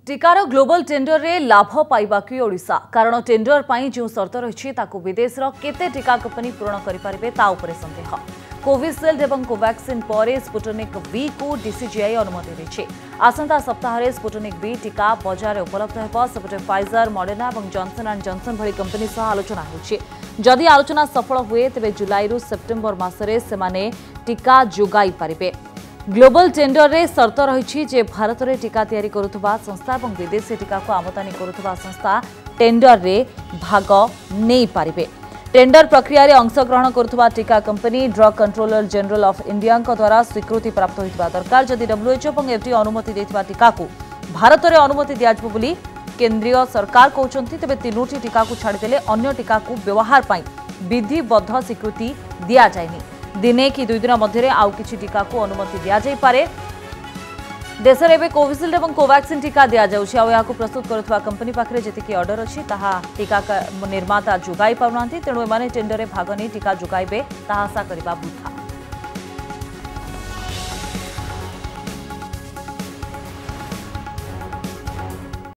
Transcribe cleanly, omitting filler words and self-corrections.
टीकार global tender रे लाभ पाइबाकु ओडिशा कारण टेंडर पाई जो शर्त रही विदेशर केते टीका कंपनी पूरण करें ता उपरे संदेह। कोविशील्ड और कोवैक्सिन पर स्पुटनिक बी को डीसीजीआई अनुमति देछि। आसंता सप्ताह स्पुटनिक बी टीका बजार में उपलब्ध होगा। सेपटे फाइजर, मॉडर्ना और जॉनसन एंड जॉनसन भली कंपनी सह आलोचना होछि। जदि आलोचना सफल हुए तेबे जुलाई रु सेप्टेम्बर मासरे सेमाने टीका जोगाई पारिबे। ग्लोबल टेंडर रे शर्त रही जे भारत में टीका तैयारी करुवा संस्था और विदेशी टीका को आमदानी करुवा संस्था टेंडर रे भाग नहीं पारिबे। टेंडर प्रक्रिया रे अंशग्रहण करुवा टीका company drug controller general of India द्वारा स्वीकृति प्राप्त होइतिबा दरकार। जदि डब्ल्यूएचओ और एफडीए अनुमति देथिबा टीका को भारत में अनुमति दियाजिबो बोली केंद्रीय सरकार कहउछन्ति, तेबे तीनोटी टीका को छाड़देले अन्य टीका को व्यवहार पाई विधिबद्ध स्वीकृति दिया जायनि। दिने कि 2 दिन मध्य आउ किछि टीका को अनुमति दिया जाय पारे। देश में एवं कोविशील्ड और कोवैक्सिन टीका दि जाउछि। आ प्रस्तुत करुवा कंपनी पाखरे जेतिकी ऑर्डर अछि ताहा टीका निर्माता जोगाई पाउनांती, तेणु एमाने टेंडर रे भाग नहीं टीका जोगाइबे ताहा आशा करिबा वृथा।